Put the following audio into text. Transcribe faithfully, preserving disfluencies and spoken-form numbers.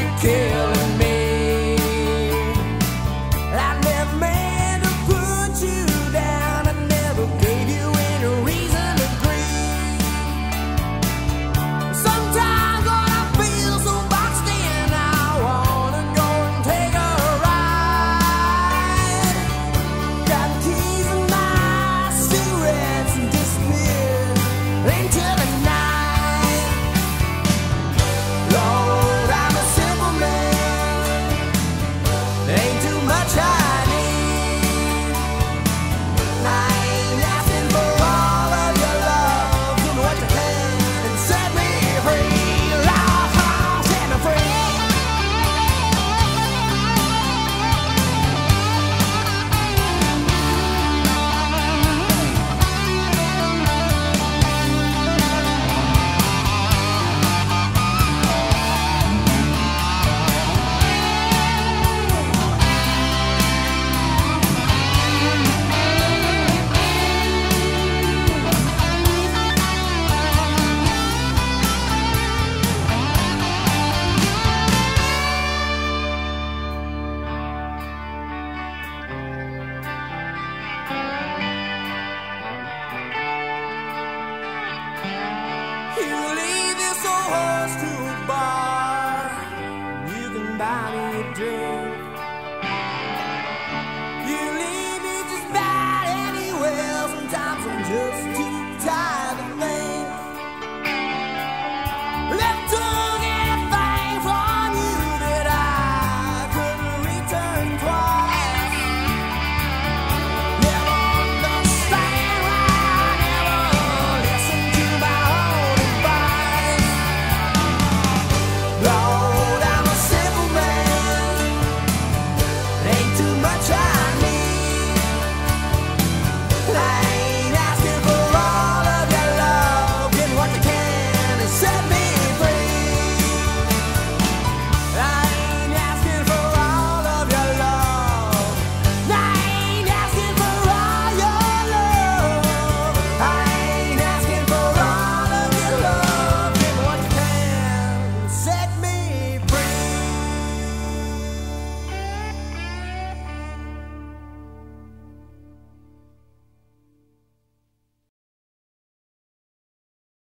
you're killing me. I never meant to put you down. I never gave you any reason to grieve. Sometimes when I feel so boxed in, I wanna go and take a ride. Got keys in my cigarettes and disappear into the night. Lord, I'm a simple man. There ain't too much I need. I ain't asking for all of your love. Give me what you can and set me free. Lord, set me free. You leave this old horse to a bar. You can buy me a drink.